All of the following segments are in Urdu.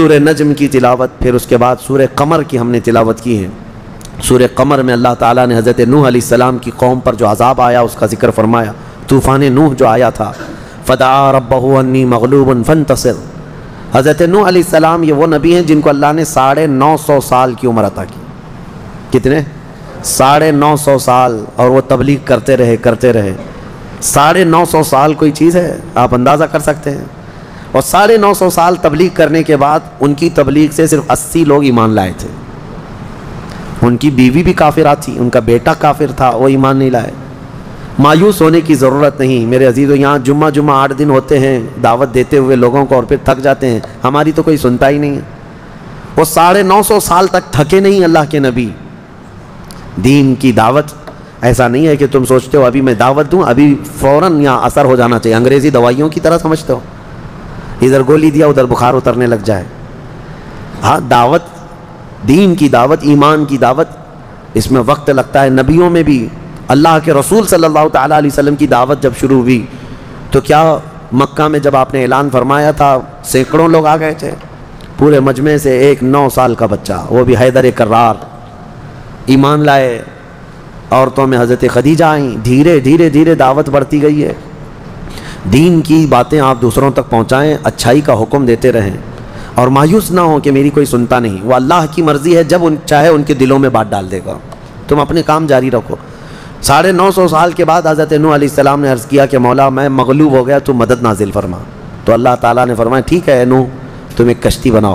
سورہ نجم کی تلاوت، پھر اس کے بعد سورہ قمر کی ہم نے تلاوت کی ہے۔ سورہ قمر میں اللہ تعالیٰ نے حضرت نوح علیہ السلام کی قوم پر جو عذاب آیا اس کا ذکر فرمایا، طوفان نوح جو آیا تھا، فدعا ربہ انی مغلوب فانتصر۔ حضرت نوح علیہ السلام یہ وہ نبی ہیں جن کو اللہ نے 950 سال کی عمر عطا کی۔ کتنے؟ 950 سال، اور وہ تبلیغ کرتے رہے 950 سال کوئی چیز ہے؟ آپ اندازہ کر سکتے ہیں۔ اور 950 سال تبلیغ کرنے کے بعد ان کی تبلیغ سے صرف 80 لوگ ایمان لائے تھے۔ ان کی بیوی بھی کافرہ تھی، ان کا بیٹا کافر تھا، وہ ایمان نہیں لائے۔ مایوس ہونے کی ضرورت نہیں میرے عزیزو، یہاں جمعہ 8 دن ہوتے ہیں دعوت دیتے ہوئے لوگوں کو، اور پھر تھک جاتے ہیں، ہماری تو کوئی سنتا ہی نہیں ہے۔ وہ 950 سال تک تھکے نہیں اللہ کے نبی۔ دین کی دعوت ایسا نہیں ہے کہ تم سوچتے ہو ابھی میں دعوت دوں ابھی فوراً یہاں اثر ہو جانا چاہیے، انگریزی دوائیوں کی طرح سمجھتے ہو، ادھر گولی دیا ادھر بخار اترنے لگ جائے۔ ہاں، دعوت، دین کی دعوت، ایمان کی دعوت، اس میں وقت لگتا ہے۔ نبیوں میں بھی اللہ کے رسول صلی اللہ تعالیٰ علیہ وسلم کی دعوت جب شروع ہوئی تو کیا مکہ میں جب آپ نے اعلان فرمایا تھا سینکڑوں لوگ آ گئے تھے، پورے مجمع سے ایک 9 سال کا بچہ، وہ بھی حیدر کرار، ایمان لائے۔ عورتوں میں حضرت خدیجہ آئیں، دھیرے دھیرے دھیرے دعوت بڑھتی گئی ہے۔ دین کی باتیں آپ دوسروں تک پہنچائیں، اچھائی کا حکم دیتے رہیں، اور مایوس نہ ہوں کہ میری کوئی سنتا نہیں۔ وہ اللہ کی مرضی ہے، جب چاہے ان کے دلوں میں بات ڈال دے گا، تم اپنے کام جاری رکھو۔ 950 سال کے بعد حضرت نوح علیہ السلام نے عرض کیا کہ مولا میں مغلوب ہو گیا، تو مدد نازل فرما۔ تو اللہ تعالیٰ نے فرمایا ٹھیک ہے نوح، تم ایک کشتی بناؤ،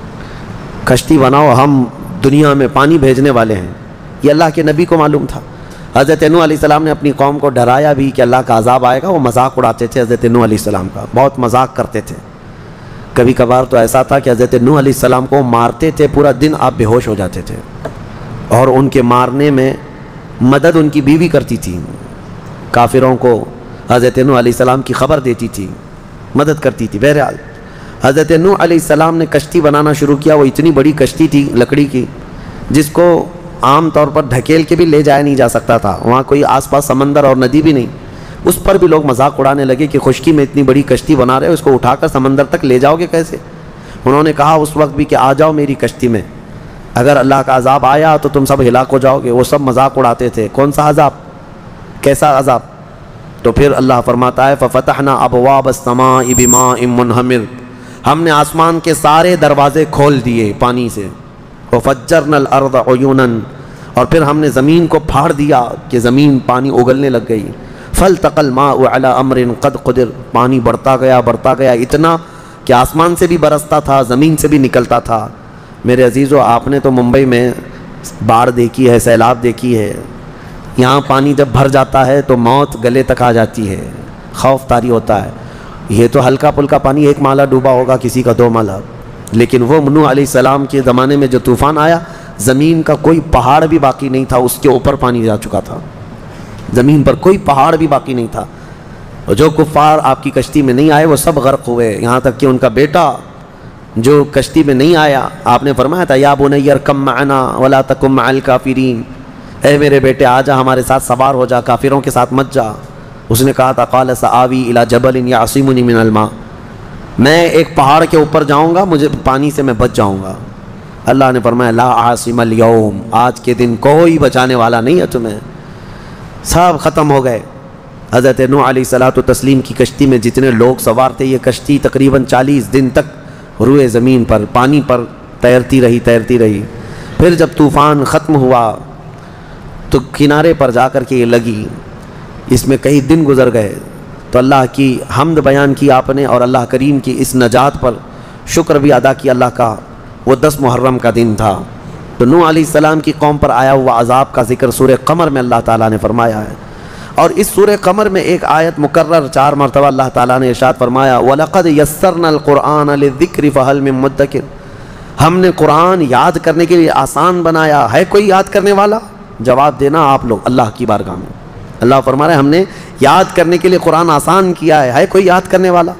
کشتی بناؤ، ہم دنیا میں پانی بھیجنے والے ہیں۔ یہ اللہ کے نبی کو معلوم تھا۔ حضرت نوح علیہ السلام نے اپنی قوم کو ڈرایا بھی کہ اللہ کا عذاب آئے گا۔ وہ مذاق اڑاتے تھے حضرت نوح علیہ السلام کا، بہت مذاق کرتے تھے۔ کبھی کبھار تو ایسا تھا کہ حضرت نوح علیہ السلام کو مارتے تھے، پورا دن آپ بے ہوش ہو جاتے تھے، اور ان کے مارنے میں مدد ان کی بیوی کرتی تھی، کافروں کو حضرت نوح علیہ السلام کی خبر دیتی تھی، مدد کرتی تھی۔ بہرحال حضرت نوح علیہ السلام نے کشتی بنانا شروع کیا۔ وہ اتنی بڑی کشتی تھی لکڑی کی جس کو عام طور پر ڈھکیل کے بھی لے جایا نہیں جا سکتا تھا، وہاں کوئی آس پاس سمندر اور ندی بھی نہیں۔ اس پر بھی لوگ مذاق اڑانے لگے کہ خشکی میں اتنی بڑی کشتی بنا رہے ہو، اس کو اٹھا کر سمندر تک لے جاؤ گے کیسے؟ انہوں نے کہا اس وقت بھی کہ آ جاؤ میری کشتی میں، اگر اللہ کا عذاب آیا تو تم سب ہلاک ہو جاؤ گے۔ وہ سب مذاق اڑاتے تھے، کون سا عذاب، کیسا عذاب؟ تو پھر اللہ فرماتا ہے فَفَتَحْنَا أَبْوَابَ السَّمَاءِ بِمَاءٍ مُنْهَمِرٍ، ہم نے آسمان کے سارے دروازے کھول دیے پانی سے۔ وَفَجَّرْنَا الْأَرْضَ عُيُونًا، اور پھر ہم نے زمین کو پھاڑ دیا کہ زمین پانی اگلنے لگ گئی۔ فَالْتَقَى الْمَاءُ عَلَى أَمْرٍ قَدْ قُدِرَ، پانی بڑھتا گیا اتنا کہ آسمان سے بھی برستا تھا، زمین سے بھی نکلتا تھا۔ میرے عزیزو، آپ نے تو ممبئی میں باڑھ دیکھی ہے، سیلاب دیکھی ہے، یہاں پانی جب بھر جاتا ہے تو موت گلے تک آ جاتی ہے، خوف طاری ہوتا ہے۔ یہ تو ہلکا پھلکا پانی، 1 مالا ڈوبا ہوگا، کسی کا 2 مالا، لیکن وہ نوح علیہ السلام کے زمانے میں جو طوفان آیا، زمین کا کوئی پہاڑ بھی باقی نہیں تھا، اس کے اوپر پانی جا چکا تھا، زمین پر کوئی پہاڑ بھی باقی نہیں تھا۔ اور جو کفار آپ کی کشتی میں نہیں آئے وہ سب غرق ہوئے، یہاں تک کہ ان کا بیٹا جو کشتی میں نہیں آیا، آپ نے فرمایا تھا یا بنی ارکب معنا ولا تکن مع الکافرین، اے میرے بیٹے آ جا ہمارے ساتھ سوار ہو جا، کافروں کے ساتھ مت جا۔ اس نے کہا تھا قال سآوی الی جبل یعصمنی من الماء، میں ایک پہاڑ کے اوپر جاؤں گا، مجھے پانی سے میں بچ جاؤں گا۔ اللہ نے فرمایا لا عاصم اليوم، آج کے دن کوئی بچانے والا نہیں ہے تمہیں، سب ختم ہو گئے۔ حضرت نوح علیہ الصلوۃ والتسلیم کی کشتی میں جتنے لوگ سوار تھے، یہ کشتی تقریباً 40 دن تک روئے زمین پر پانی پر تیرتی رہی۔ پھر جب طوفان ختم ہوا تو کنارے پر جا کر کے یہ لگی، اس میں کئی دن گزر گئے، تو اللہ کی حمد بیان کی آپ نے، اور اللہ کریم کی اس نجات پر شکر بھی ادا کیا اللہ کا۔ وہ 10 محرم کا دن تھا۔ تو نوح علیہ السلام کی قوم پر آیا ہوا عذاب کا ذکر سورہ قمر میں اللہ تعالیٰ نے فرمایا ہے، اور اس سورہ قمر میں ایک آیت مکرر 4 مرتبہ اللہ تعالیٰ نے ارشاد فرمایا وَلَقَدْ يَسَّرْنَا الْقُرْآنَ لِلذِّكْرِ فَهَلْ مِن مُدَّكِرٍ، ہم نے قرآن یاد کرنے کے لیے آسان بنایا، ہے کوئی یاد کرنے والا؟ جواب دینا آپ لوگ اللہ کی بارگاہ میں۔ اللہ فرما رہے ہیں ہم نے یاد کرنے کے لیے قرآن آسان کیا ہے کوئی یاد کرنے والا؟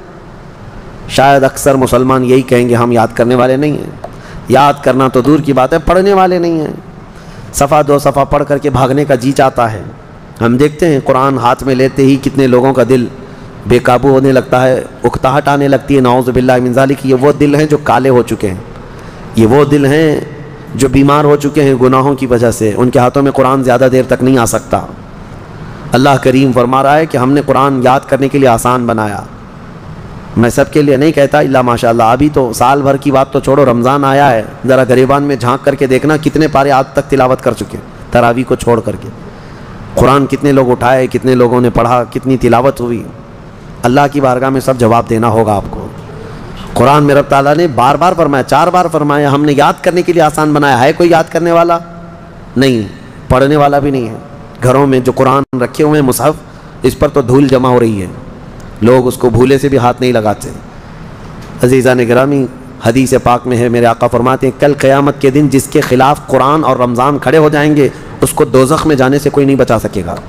شاید اکثر مسلمان یہی کہیں گے ہم یاد کرنے والے نہیں ہیں، یاد کرنا تو دور کی بات ہے، پڑھنے والے نہیں ہیں۔ صفحہ 2 صفحہ پڑھ کر کے بھاگنے کا جی چاہتا ہے۔ ہم دیکھتے ہیں قرآن ہاتھ میں لیتے ہی کتنے لوگوں کا دل بے قابو ہونے لگتا ہے، اکتاہٹ آنے لگتی ہے، نعوذ باللہ من ذالک۔ یہ وہ دل ہیں جو کالے ہو چکے ہیں، یہ وہ دل ہیں جو بیمار ہو چکے ہیں گناہوں کی وجہ سے، ان کے ہاتھوں میں قرآن زیادہ دیر تک نہیں آ سکتا۔ اللہ کریم فرما رہا ہے کہ ہم نے قرآن یاد کرنے کے لیے آسان بنایا۔ میں سب کے لیے نہیں کہتا الا ماشاء اللہ، ابھی تو سال بھر کی بات تو چھوڑو، رمضان آیا ہے، ذرا گریبان میں جھانک کر کے دیکھنا کتنے پارے آج تک تلاوت کر چکے تراویح کو چھوڑ کر کے۔ قرآن کتنے لوگ اٹھائے، کتنے لوگوں نے پڑھا، کتنی تلاوت ہوئی، اللہ کی بارگاہ میں سب جواب دینا ہوگا آپ کو۔ قرآن میں رب تعالیٰ نے بار بار فرمایا، 4 بار فرمایا، ہم نے یاد کرنے کے لیے آسان بنایا ہے۔ کوئی یاد کرنے والا نہیں، پڑھنے والا بھی نہیں ہے۔ گھروں میں جو قرآن رکھے ہوئے ہیں مصحف، اس پر تو دھول جمع ہو رہی ہے، لوگ اس کو بھولے سے بھی ہاتھ نہیں لگاتے۔ عزیزان گرامی، حدیث پاک میں ہے، میرے آقا فرماتے ہیں کل قیامت کے دن جس کے خلاف قرآن اور رمضان کھڑے ہو جائیں گے اس کو دوزخ میں جانے سے کوئی نہیں بچا سکے گا۔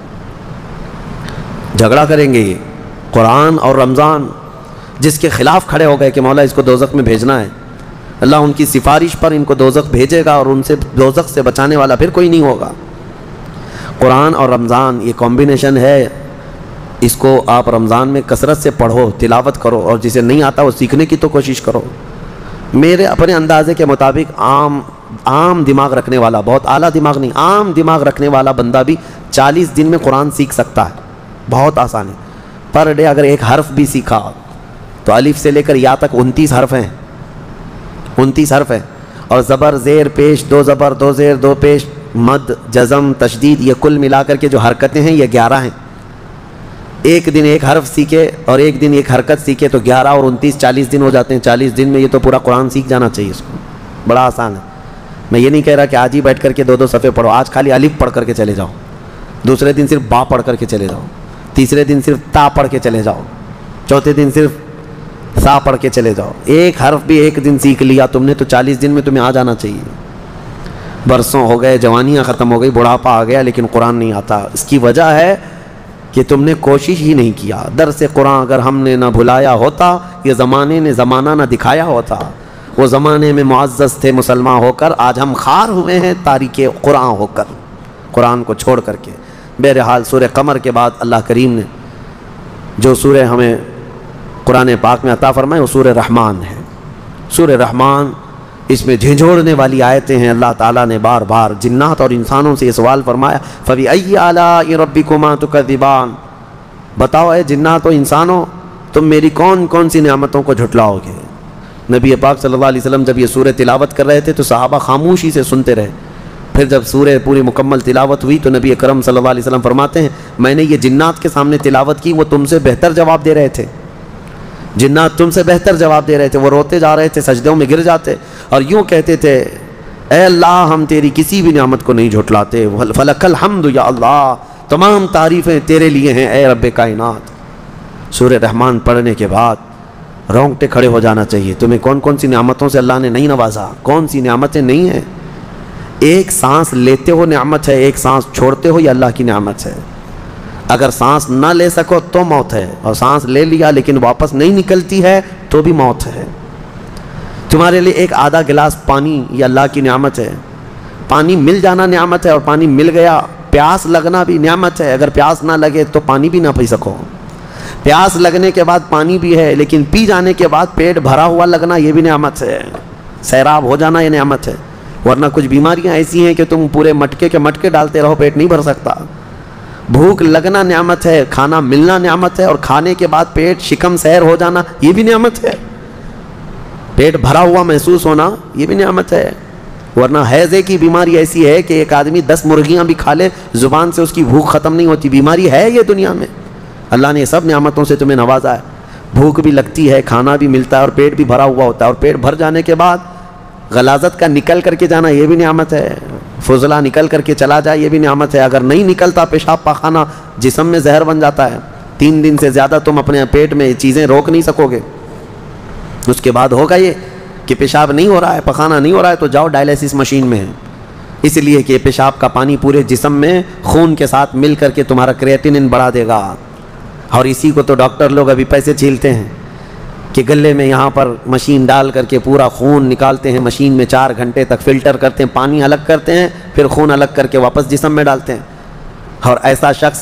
جھگڑا کریں گے یہ قرآن اور رمضان، جس کے خلاف کھڑے ہو گئے کہ مولا اس کو دوزخ میں بھیجنا ہے، اللہ ان کی سفارش پر ان کو دوزخ بھیجے گا، اور ان سے دوزخ سے بچانے والا پھر کوئی نہیں ہوگا۔ قرآن اور رمضان یہ کمبینیشن ہے، اس کو آپ رمضان میں کثرت سے پڑھو، تلاوت کرو، اور جسے نہیں آتا وہ سیکھنے کی تو کوشش کرو۔ میرے اپنے اندازے کے مطابق عام دماغ رکھنے والا، بہت اعلیٰ دماغ نہیں، عام دماغ رکھنے والا بندہ بھی 40 دن میں قرآن سیکھ سکتا ہے، بہت آسان ہے۔ پر ڈے اگر ایک حرف بھی سیکھا تو الف سے لے کر یا تک 29 حرف ہیں، 29 حرف ہیں، اور زبر زیر پیش، 2 زبر 2 زیر 2 پیش، مد جزم تشدید، یہ کل ملا کر کے جو حرکتیں ہیں یہ 11 ہیں۔ ایک دن ایک حرف سیکھے اور ایک دن ایک حرکت سیکھے تو 11 اور 29 40 دن ہو جاتے ہیں۔ 40 دن میں یہ تو پورا قرآن سیکھ جانا چاہیے اس کو، بڑا آسان ہے۔ میں یہ نہیں کہہ رہا کہ آج ہی بیٹھ کر کے 2 صفحے پڑھو، آج خالی الف پڑھ کر کے چلے جاؤ، دوسرے دن صرف با پڑھ کر کے چلے جاؤ، تیسرے دن صرف تا پڑھ کے چلے جاؤ، چوتھے دن صرف سا پڑھ کے چلے جاؤ۔ ایک حرف بھی ایک دن سیکھ لیا تم نے تو 40 دن میں تمہیں آ جانا چاہیے۔ برسوں ہو گئے، جوانیاں ختم ہو گئی، بڑھاپا آ گیا، لیکن قرآن نہیں آتا۔ اس کی وجہ ہے کہ تم نے کوشش ہی نہیں کیا۔ درس قرآن اگر ہم نے نہ بھلایا ہوتا، یہ زمانے نے زمانہ نہ دکھایا ہوتا، وہ زمانے میں معزز تھے مسلمان ہو کر، آج ہم خار ہوئے ہیں تاریک قرآن ہو کر، قرآن کو چھوڑ کر کے۔ بہرحال سورہ قمر کے بعد اللہ کریم نے جو سورہ ہمیں قرآن پاک میں عطا فرمائے وہ سورہ رحمان ہے۔ سورہ رحمان، اس میں جھنجھوڑنے والی آیتیں ہیں۔ اللہ تعالیٰ نے بار بار جنات اور انسانوں سے یہ سوال فرمایا، فَبِأَيِّ آلَاءِ رَبِّكُمَا تُكَذِّبَانِ، بتاؤ اے جنات و انسانوں تم میری کون کون سی نعمتوں کو جھٹلاؤ گے۔ نبی پاک صلی اللہ علیہ وسلم جب یہ سورہ تلاوت کر رہے تھے تو صحابہ خاموشی سے سنتے رہے۔ پھر جب سورہ پوری مکمل تلاوت ہوئی تو نبی اکرم صلی اللہ علیہ وسلم فرماتے ہیں میں نے یہ جنات کے سامنے تلاوت کی، وہ تم سے بہتر جواب دے رہے تھے، جنات تم سے بہتر جواب دے رہے تھے، وہ روتے جا رہے تھے، سجدوں میں گر جاتے اور یوں کہتے تھے اے اللہ ہم تیری کسی بھی نعمت کو نہیں جھٹلاتے، فلک الحمد یا اللہ، تمام تعریفیں تیرے لیے ہیں اے رب کائنات۔ سورہ رحمان پڑھنے کے بعد رونگٹے کھڑے ہو جانا چاہیے۔ تمہیں کون کون سی نعمتوں سے اللہ نے نہیں نوازا، کون سی نعمتیں نہیں ہیں۔ ایک سانس لیتے ہو نعمت ہے، ایک سانس چھوڑتے ہو یہ اللہ کی نعمت ہے۔ اگر سانس نہ لے سکو تو موت ہے، اور سانس لے لیا لیکن واپس نہیں نکلتی ہے تو بھی موت ہے۔ تمہارے لیے ایک آدھا گلاس پانی یہ اللہ کی نعمت ہے۔ پانی مل جانا نعمت ہے، اور پانی مل گیا، پیاس لگنا بھی نعمت ہے۔ اگر پیاس نہ لگے تو پانی بھی نہ پی سکو۔ پیاس لگنے کے بعد پانی بھی ہے، لیکن پی جانے کے بعد پیٹ بھرا ہوا لگنا یہ بھی نعمت ہے۔ سیراب ہو جانا یہ نعمت ہے، ورنہ کچھ بیماریاں ایسی ہیں کہ تم پورے مٹکے کے مٹکے ڈالتے رہو پیٹ نہیں بھر سکتا۔ بھوک لگنا نعمت ہے، کھانا ملنا نعمت ہے، اور کھانے کے بعد پیٹ شکم سیر ہو جانا یہ بھی نعمت ہے۔ پیٹ بھرا ہوا محسوس ہونا یہ بھی نعمت ہے، ورنہ ہیضے کی بیماری ایسی ہے کہ ایک آدمی 10 مرغیاں بھی کھا لے زبان سے اس کی بھوک ختم نہیں ہوتی۔ بیماری ہے یہ دنیا میں۔ اللہ نے یہ سب نعمتوں سے تمہیں نوازا ہے۔ بھوک بھی لگتی ہے، کھانا بھی ملتا ہے، اور پیٹ بھی بھرا ہوا ہوتا ہے، اور پیٹ بھر جانے کے بعد غلاظت کا نکل کر کے جانا یہ بھی نعمت ہے۔ فضلہ نکل کر کے چلا جائے یہ بھی نعمت ہے۔ اگر نہیں نکلتا پیشاب پاخانہ جسم میں زہر بن جاتا ہے، 3 دن سے زیادہ تم اپنے پیٹ میں چیزیں روک نہیں سکو گے۔ اس کے بعد ہوگا یہ کہ پیشاب نہیں ہو رہا ہے، پخانہ نہیں ہو رہا ہے تو جاؤ ڈائلیسس مشین میں ہے، اس لیے کہ پیشاب کا پانی پورے جسم میں خون کے ساتھ مل کر کے تمہارا کریٹینن بڑھا دے گا۔ اور اسی کو تو ڈاکٹر لوگ ابھی پیسے چھیلتے ہیں کہ گلے میں یہاں پر مشین ڈال کر کے پورا خون نکالتے ہیں، مشین میں 4 گھنٹے تک فلٹر کرتے ہیں، پانی الگ کرتے ہیں، پھر خون الگ کر کے واپس جسم میں ڈالتے ہیں۔ اور ایسا شخص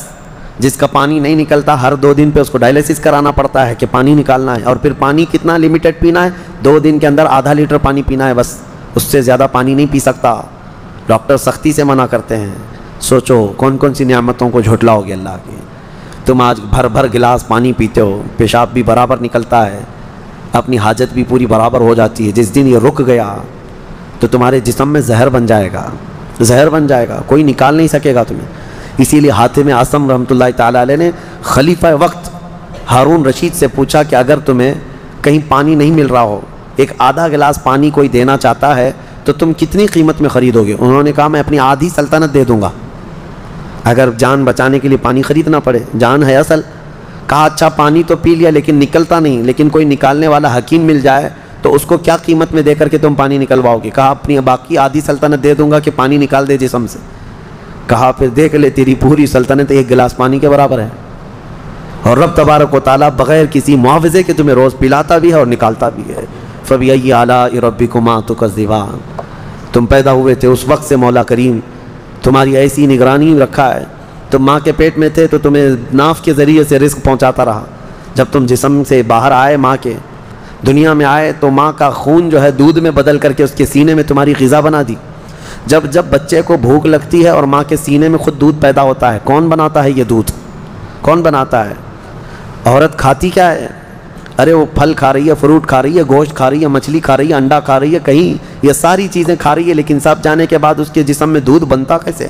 جس کا پانی نہیں نکلتا ہر 2 دن پہ اس کو ڈائلیسس کرانا پڑتا ہے کہ پانی نکالنا ہے، اور پھر پانی کتنا لمیٹڈ پینا ہے، 2 دن کے اندر آدھا لیٹر پانی پینا ہے بس، اس سے زیادہ پانی نہیں پی سکتا، ڈاکٹر سختی سے منع کرتے ہیں۔ سوچو کون کون سی نعمتوں کو جھٹلاؤ گے اللہ کی۔ تم آج بھر بھر گلاس پانی پیتے ہو، پیشاب بھی برابر نکلتا ہے، اپنی حاجت بھی پوری برابر ہو جاتی ہے، جس دن یہ رک گیا تو تمہارے جسم میں زہر بن جائے گا، زہر بن جائے گا، کوئی نکال نہیں سکے گا تمہیں۔ اسی لیے حاتم اعصم رحمۃ اللہ تعالیٰ علیہ نے خلیفہ وقت ہارون رشید سے پوچھا کہ اگر تمہیں کہیں پانی نہیں مل رہا ہو، ایک آدھا گلاس پانی کوئی دینا چاہتا ہے تو تم کتنی قیمت میں خریدو گے؟ انہوں نے کہا میں اپنی آدھی سلطنت دے دوں گا اگر جان بچانے کے لیے پانی خریدنا پڑے، جان ہے اصل۔ کہا اچھا پانی تو پی لیا لیکن نکلتا نہیں، لیکن کوئی نکالنے والا حکیم مل جائے تو اس کو کیا قیمت میں دے کر کے تم پانی نکلواؤ گے؟ کہا اپنی باقی آدھی سلطنت دے دوں گا کہ پانی نکال دے جسم سے۔ کہا پھر دیکھ لے تیری پوری سلطنت ایک گلاس پانی کے برابر ہے، اور رب تبارک و تعالیٰ بغیر کسی معاوضے کے تمہیں روز پلاتا بھی ہے اور نکالتا بھی ہے۔ فَبِأَيِّ آلَاءِ رَبِّكُمَا تُكَذِّبَانِ، تم پیدا ہوئے تھے اس وقت سے مولا کریم تمہاری ایسی نگرانی رکھا ہے، تم ماں کے پیٹ میں تھے تو تمہیں ناف کے ذریعے سے رزق پہنچاتا رہا، جب تم جسم سے باہر آئے ماں کے دنیا میں آئے تو ماں کا خون جو ہے دودھ میں بدل کر کے اس کے سینے میں تمہاری غذا بنا دی۔ جب جب بچے کو بھوک لگتی ہے اور ماں کے سینے میں خود دودھ پیدا ہوتا ہے، کون بناتا ہے یہ دودھ؟ کون بناتا ہے؟ عورت کھاتی کیا ہے؟ ارے وہ پھل کھا رہی ہے، فروٹ کھا رہی ہے، گوشت کھا رہی ہے، مچھلی کھا رہی ہے، انڈا کھا رہی ہے، کہیں یہ ساری چیزیں کھا رہی ہے، لیکن سب جانے کے بعد اس کے جسم میں دودھ بنتا کیسے؟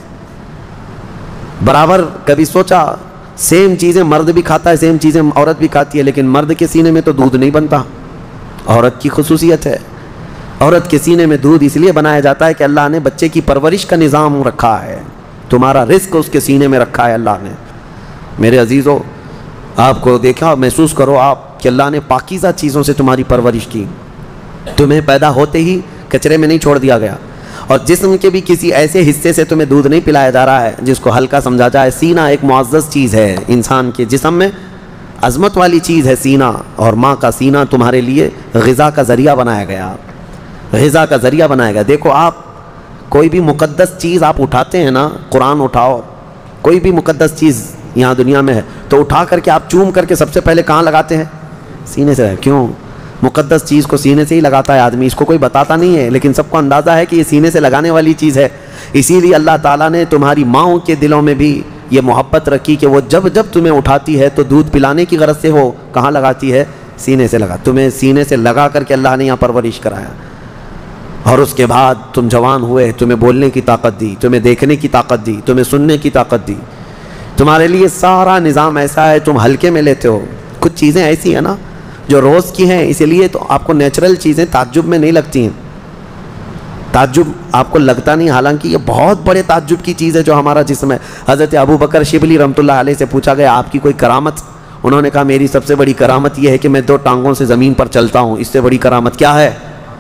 برابر کبھی سوچا سیم چیزیں مرد بھی کھاتا ہے، سیم چیزیں عورت بھی کھاتی ہے، لیکن مرد کے سینے میں تو دودھ نہیں بنتا۔ عورت کی خصوصیت ہے، عورت کے سینے میں دودھ اس لیے بنایا جاتا ہے کہ اللہ نے بچے کی پرورش کا نظام رکھا ہے، تمہارا رزق اس کے سینے میں رکھا ہے اللہ نے۔ میرے عزیزو آپ کو دیکھا، محسوس کرو آپ کہ اللہ نے پاکیزہ چیزوں سے تمہاری پرورش کی، تمہیں پیدا ہوتے ہی کچرے میں نہیں چھوڑ دیا گیا، اور جسم کے بھی کسی ایسے حصے سے تمہیں دودھ نہیں پلایا جا رہا ہے جس کو ہلکا سمجھا جائے۔ سینہ ایک معزز چیز ہے، انسان کے جسم میں عظمت والی چیز ہے سینہ، اور ماں کا سینہ تمہارے لیے غذا کا ذریعہ بنایا گیا، غذا کا ذریعہ بنایا گیا۔ دیکھو آپ کوئی بھی مقدس چیز آپ اٹھاتے ہیں نا، قرآن اٹھاؤ، کوئی بھی مقدس چیز یہاں دنیا میں ہے تو اٹھا کر کے آپ چوم کر کے سب سے پہلے کہاں لگاتے ہیں؟ سینے سے۔ کیوں؟ مقدس چیز کو سینے سے ہی لگاتا ہے آدمی، اس کو کوئی بتاتا نہیں ہے، لیکن سب کو اندازہ ہے کہ یہ سینے سے لگانے والی چیز ہے۔ اسی لیے اللہ تعالیٰ نے تمہاری ماؤں کے دلوں میں بھی یہ محبت رکھی کہ وہ جب جب تمہیں اٹھاتی ہے تو دودھ پلانے کی غرض سے ہو کہاں لگاتی ہے؟ سینے سے لگا، تمہیں سینے سے لگا کر کے اللہ نے یہاں پرورش کرایا، اور اس کے بعد تم جوان ہوئے، تمہیں بولنے کی طاقت دی، تمہیں دیکھنے کی طاقت دی، تمہیں سننے کی طاقت دی۔ تمہارے لیے سارا نظام ایسا ہے، تم ہلکے میں لیتے ہو۔ کچھ چیزیں ایسی ہیں نا جو روز کی ہیں، اسی لیے تو آپ کو نیچرل چیزیں تعجب میں نہیں لگتی ہیں، تعجب آپ کو لگتا نہیں، حالانکہ یہ بہت بڑے تعجب کی چیز ہے جو ہمارا جسم ہے۔ حضرت ابو بکر شبلی رحمۃ اللہ علیہ سے پوچھا گیا آپ کی کوئی کرامت؟ انہوں نے کہا میری سب سے بڑی کرامت یہ ہے کہ میں 2 ٹانگوں سے زمین پر چلتا ہوں، اس سے بڑی کرامت کیا ہے؟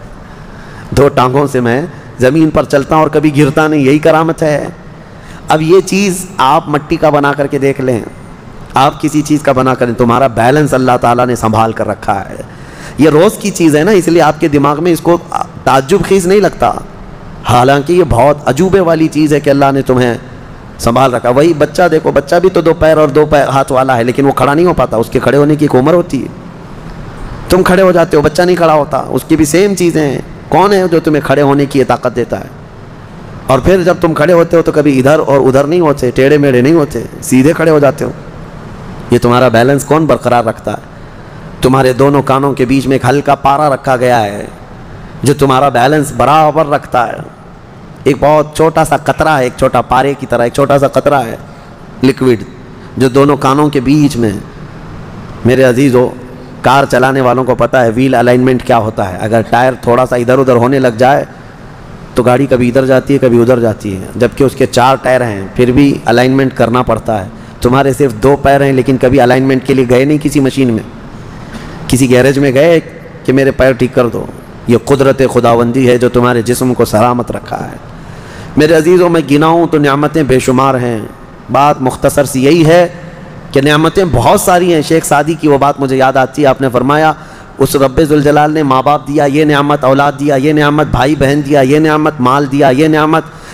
2 ٹانگوں سے میں زمین پر چلتا ہوں اور کبھی گرتا نہیں، یہی کرامت ہے۔ اب یہ چیز آپ مٹی کا بنا کر کے دیکھ لیں، آپ کسی چیز کا بنا کریں، تمہارا بیلنس اللہ تعالیٰ نے سنبھال کر رکھا ہے۔ یہ روز کی چیز ہے نا، اس لیے آپ کے دماغ میں اس کو تعجب خیز نہیں لگتا، حالانکہ یہ بہت عجوبے والی چیز ہے کہ اللہ نے تمہیں سنبھال رکھا۔ وہی بچہ دیکھو، بچہ بھی تو 2 پیر اور 2 ہاتھ والا ہے، لیکن وہ کھڑا نہیں ہو پاتا، اس کے کھڑے ہونے کی ایک عمر ہوتی ہے۔ تم کھڑے ہو جاتے ہو، بچہ نہیں کھڑا ہوتا، اس کی بھی سیم چیزیں ہیں۔ کون ہے جو تمہیں کھڑے ہونے کی طاقت دیتا ہے؟ اور پھر جب تم کھڑے ہوتے ہو تو کبھی ادھر اور ادھر نہیں ہوتے، ٹیڑھے میڑھے نہیں ہوتے، سیدھے کھڑے ہو جاتے ہو۔ یہ تمہارا بیلنس کون برقرار رکھتا ہے؟ تمہارے دونوں کانوں کے بیچ میں ایک ہلکا پارا رکھا گیا ہے جو تمہارا بیلنس برابر رکھتا ہے۔ ایک بہت چھوٹا سا قطرہ ہے، ایک چھوٹا پارے کی طرح ایک چھوٹا سا قطرہ ہے لکوڈ جو دونوں کانوں کے بیچ میں۔ میرے عزیزو کار چلانے والوں کو پتہ ہے ویل الائنمنٹ کیا ہوتا ہے۔ اگر ٹائر تھوڑا سا ادھر ادھر ہونے لگ جائے تو گاڑی کبھی ادھر جاتی ہے کبھی ادھر جاتی ہے، جبکہ اس کے 4 ٹائر ہیں پھر بھی الائنمنٹ کرنا پڑتا ہے۔ تمہارے صرف 2 پیر ہیں، لیکن کبھی الائنمنٹ کے لیے گئے نہیں کسی مشین میں، کسی گیرج میں گئے کہ میرے پیر ٹھیک کر دو؟ یہ قدرت خداوندی ہے جو تمہارے جسم کو سلامت رکھا ہے۔ میرے عزیزوں میں گناؤں تو نعمتیں بے شمار ہیں، بات مختصر سی یہی ہے کہ نعمتیں بہت ساری ہیں۔ شیخ سعدی کی وہ بات مجھے یاد آتی ہے، آپ نے فرمایا اس رب ذوالجلال نے ماں باپ دیا، یہ نعمت، اولاد دیا، یہ نعمت، بھائی بہن دیا، یہ نعمت، مال دیا، یہ نعمت،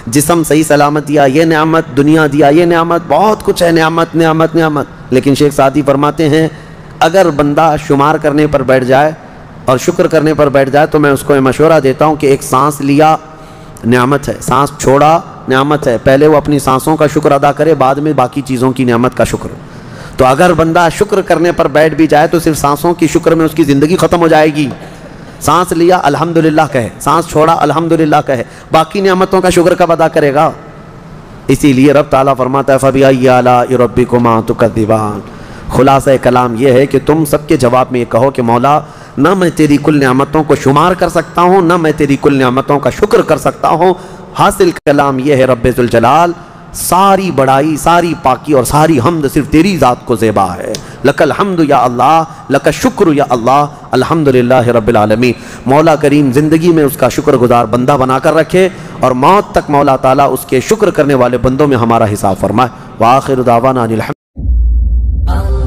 جسم صحیح سلامت دیا، یہ نعمت، دنیا دیا، یہ نعمت، بہت کچھ ہے، نعمت نعمت نعمت. لیکن شیخ سعدی فرماتے ہیں اگر بندہ شمار کرنے پر بیٹھ جائے اور شکر کرنے پر بیٹھ جائے تو میں اس کو یہ مشورہ دیتا ہوں کہ ایک سانس لیا نعمت ہے، سانس چھوڑا نعمت ہے، پہلے وہ اپنی سانسوں کا شکر ادا کرے، بعد میں باقی چیزوں کی نعمت کا شکر. تو اگر بندہ شکر کرنے پر بیٹھ بھی جائے تو صرف سانسوں کی شکر میں اس کی زندگی ختم ہو جائے گی. سانس لیا الحمدللہ کہے، سانس چھوڑا الحمدللہ کہے، باقی نعمتوں کا شکر کب ادا کرے گا؟ اسی لیے رب تعالیٰ فرماتا ہے فَبِأَيِّ آلَاءِ رَبِّكُمَا تُكَذِّبَانِ. خلاصہ کلام یہ ہے کہ تم سب کے جواب میں یہ کہو کہ مولا نہ میں تیری کل نعمتوں کو شمار کر سکتا ہوں، نہ میں تیری کل نعمتوں کا شکر کر سکتا ہوں. حاصل کلام یہ ہے رب ذوالجلال ساری بڑائی، ساری پاکی اور ساری حمد صرف تیری ذات کو زیبا ہے. لک الحمد یا اللہ، لک الشکر یا اللہ، الحمدللہ رب العالمین. مولا کریم زندگی میں اس کا شکر گزار بندہ بنا کر رکھے اور موت تک مولا تعالیٰ اس کے شکر کرنے والے بندوں میں ہمارا حساب فرمائے. وآخر دعوانا ان الحمد